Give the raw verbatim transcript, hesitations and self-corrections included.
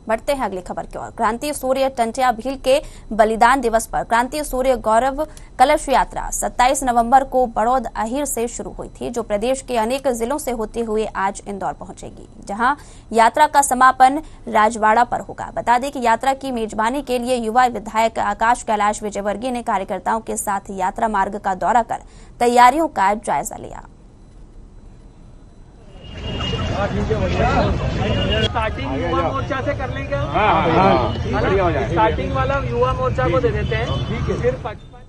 बढ़ते हैं अगली खबर की ओर। क्रांति सूर्य टंटिया भील के बलिदान दिवस पर क्रांति सूर्य गौरव कलश यात्रा सत्ताईस नवंबर को बड़ौद अहीर से शुरू हुई थी, जो प्रदेश के अनेक जिलों से होते हुए आज इंदौर पहुंचेगी, जहां यात्रा का समापन राजवाड़ा पर होगा। बता दें कि यात्रा की मेजबानी के लिए युवा विधायक आकाश कैलाश विजयवर्गीय ने कार्यकर्ताओं के साथ यात्रा मार्ग का दौरा कर तैयारियों का जायजा लिया। स्टार्टिंग युवा मोर्चा से कर लेंगे। हाँ, हाँ, हाँ, स्टार्टिंग वाला युवा मोर्चा को दे देते हैं। फिर पचपन